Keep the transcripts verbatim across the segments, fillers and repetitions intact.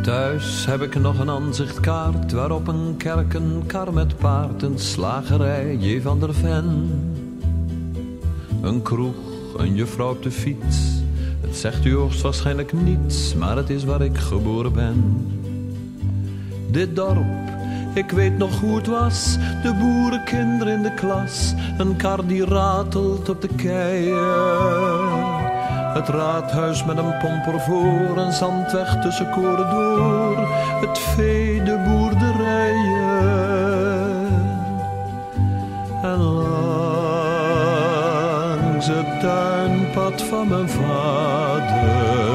Thuis heb ik nog een aanzichtkaart waarop een kerk, een kar met paard, een slagerij, J. van der Ven. Een kroeg, een juffrouw op de fiets. Het zegt u hoogstwaarschijnlijk niets, maar het is waar ik geboren ben. Dit dorp, ik weet nog hoe het was, de boerenkinderen in de klas, een kar die ratelt op de keien. Het raadhuis met een pomper voor, een zandweg tussen koren door, het vee, de boerderijen. En langs het tuinpad van mijn vader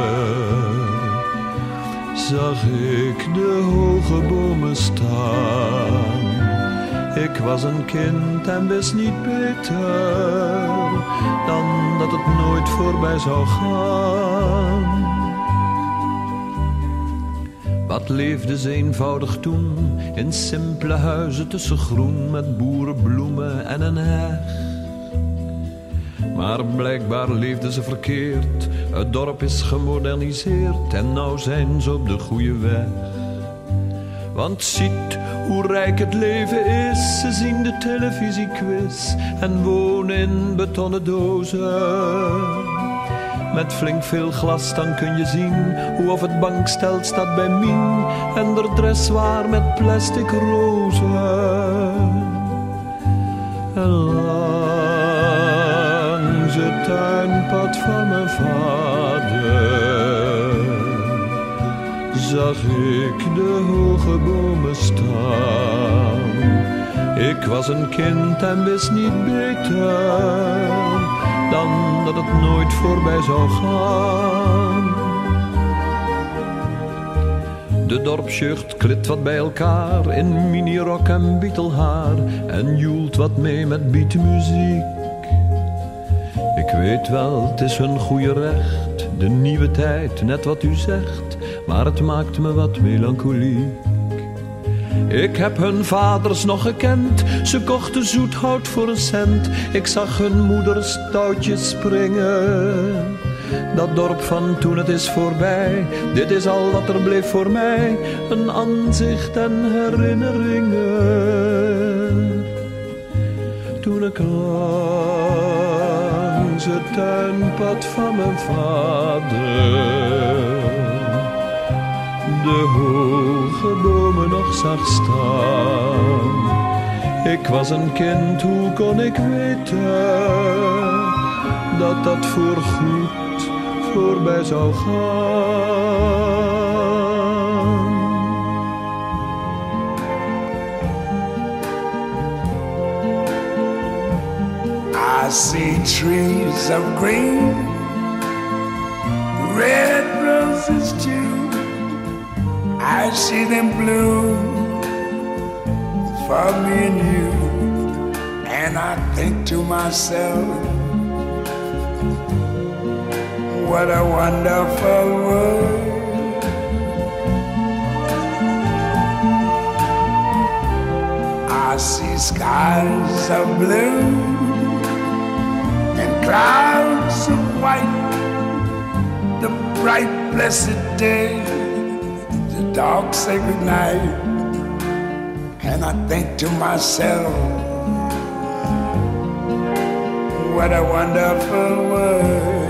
zag ik de hoge bomen staan. Ik was een kind en wist niet beter dan dat het nooit voorbij zou gaan. Wat leefde ze eenvoudig toen, in simpele huizen tussen groen, met boerenbloemen en een heg. Maar blijkbaar leefden ze verkeerd, het dorp is gemoderniseerd en nou zijn ze op de goede weg. Want ziet hoe rijk het leven is, ze zien de televisiequiz en wonen in betonnen dozen. Met flink veel glas dan kun je zien hoe of het bankstel staat bij Mien en de dressoir met plastic rozen. En langs het tuinpad van mijn vader zag ik de hoge bomen staan. Ik was een kind en wist niet beter dan dat het nooit voorbij zou gaan. De dorpsjeugd klit wat bij elkaar in minirok en bietelhaar en joelt wat mee met beatmuziek. Ik weet wel, het is hun goede recht, de nieuwe tijd, net wat u zegt, maar het maakt me wat melancholiek. Ik heb hun vaders nog gekend, ze kochten zoethout voor een cent. Ik zag hun moeders touwtjes springen. Dat dorp van toen, het is voorbij, dit is al wat er bleef voor mij. Een aanzicht en herinneringen. Toen ik langs het tuinpad van mijn vader de hoge bomen nog zag staan. Ik was een kind, hoe kon ik weten dat dat voorgoed voorbij zou gaan. I see trees of green, red roses too. I see them bloom for me and you, and I think to myself, what a wonderful world. I see skies of blue and clouds of white, the bright blessed day, the dark sacred night, and I think to myself, what a wonderful world.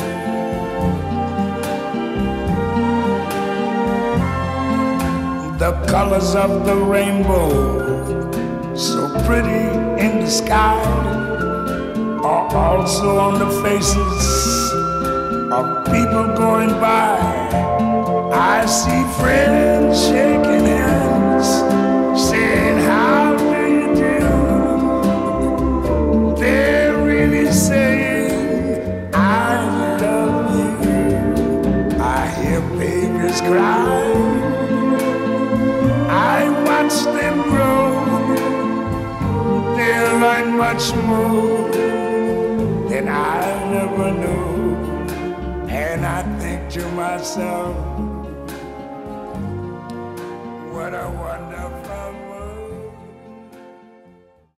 The colors of the rainbow, so pretty in the sky, are also on the faces of people going by. I see friends shaking hands, saying, how do you do? They're really saying, I love you. I hear babies cry, I watch them grow. They'll learn much more than I never knew. And I think to myself, what a wonderful